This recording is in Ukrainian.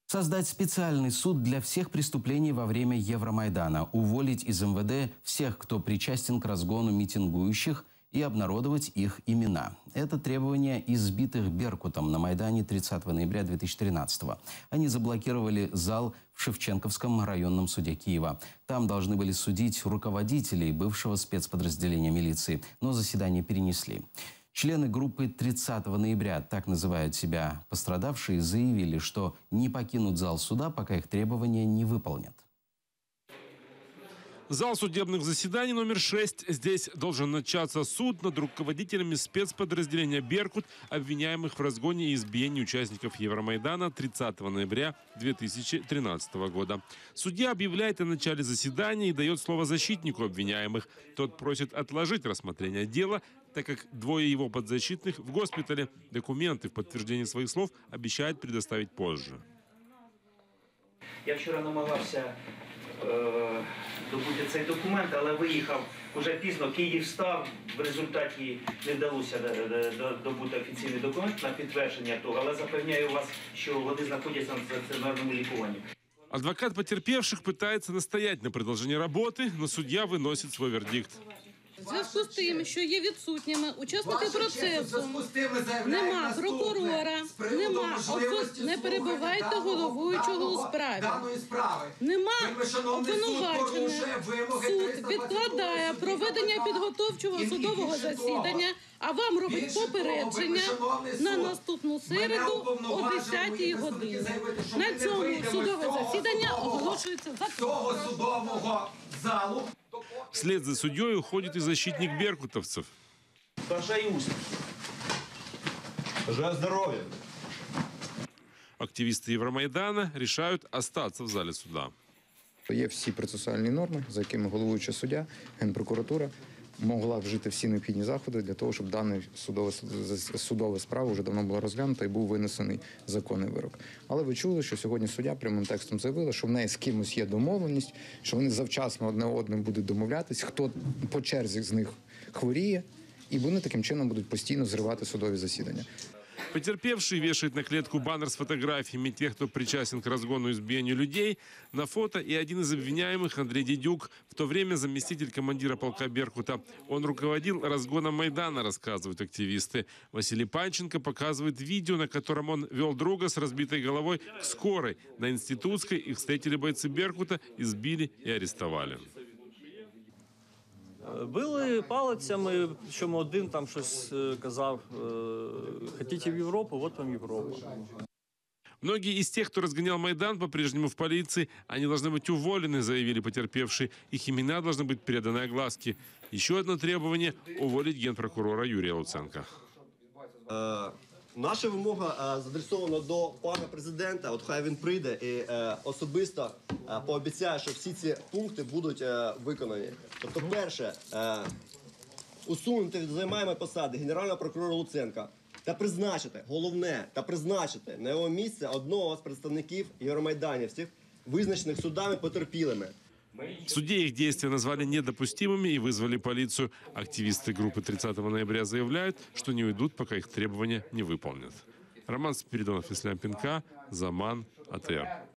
Создать специальный суд для всех преступлений во время Евромайдана, уволить из МВД всех, кто причастен к разгону митингующих, и обнародовать их имена. Это требование избитых «Беркутом» на Майдане 30 ноября 2013-го. Они заблокировали зал в Шевченковском районном суде Киева. Там должны были судить руководителей бывшего спецподразделения милиции, но заседание перенесли. Члены группы 30 ноября, так называют себя пострадавшие, заявили, что не покинут зал суда, пока их требования не выполнят. Зал судебных заседаний номер 6. Здесь должен начаться суд над руководителями спецподразделения «Беркут», обвиняемых в разгоне и избиении участников Евромайдана 30 ноября 2013 года. Судья объявляет о начале заседания и дает слово защитнику обвиняемых. Тот просит отложить рассмотрение дела, так как двое его подзащитных в госпитале. Документы в подтверждение своих слов обещает предоставить позже. Я вчора намагався добути цей документ, але виїхав уже пізно. Київ став, в результаті не вдалося добути офіційний документ на підтвердження того, але запевняю вас, що вони знаходяться на стаціонарному лікуванні. Адвокат потерпевших пытается настоять на продолжении работы, но судья выносит свой вердикт. В зв'язку з тим, що є відсутніми учасники процесу, нема прокурора, не перебивайте головуючого у справі, нема обвинувачених, суд відкладає проведення підготовчого судового засідання, а вам робить попередження на наступну середу о 10-й годині. На цьому судове засідання оголошується закритим. Вслед за судьей уходит и защитник беркутовцев. Бажаю успіху. Бажаю здоров'я. Активисты Евромайдана решают остаться в зале суда. Є всі процесуальні норми, за якими головуюча суддя, Генпрокуратура могла вжити всі необхідні заходи для того, щоб дана судова справа вже давно була розглянута і був винесений законний вирок. Але ви чули, що сьогодні суддя прямим текстом заявила, що в неї з кимось є домовленість, що вони завчасно одне одним будуть домовлятись, хто по черзі з них хворіє, і вони таким чином будуть постійно зривати судові засідання. Потерпевший вешает на клетку баннер с фотографиями тех, кто причастен к разгону и избиению людей. На фото и один из обвиняемых, Андрей Дедюк, в то время заместитель командира полка «Беркута». Он руководил разгоном Майдана, рассказывают активисты. Василий Панченко показывает видео, на котором он вел друга с разбитой головой к скорой. На Институтской их встретили бойцы «Беркута», избили и арестовали. Били палицями, причому один там щось казав, хотите в Європу, вот вам Європа. Многие из тех, кто разгонял Майдан, по-прежнему в полиции. Они должны быть уволены, заявили потерпевшие. Их имена должны быть переданы огласке. Еще одно требование – уволить генпрокурора Юрия Луценко. Наша вимога задресована до пана президента, от хай він прийде і особисто пообіцяє, що всі ці пункти будуть виконані. Тобто, перше, усунути від займаємої посади генерального прокурора Луценка та призначити, головне, та призначити на його місце одного з представників євромайданівців, визначених судами потерпілими. В суде их действия назвали недопустимыми и вызвали полицию. Активисты группы 30 ноября заявляют, что не уйдут, пока их требования не выполнят. Роман Спиридонов, Ислам Пинка, Заман, АТР.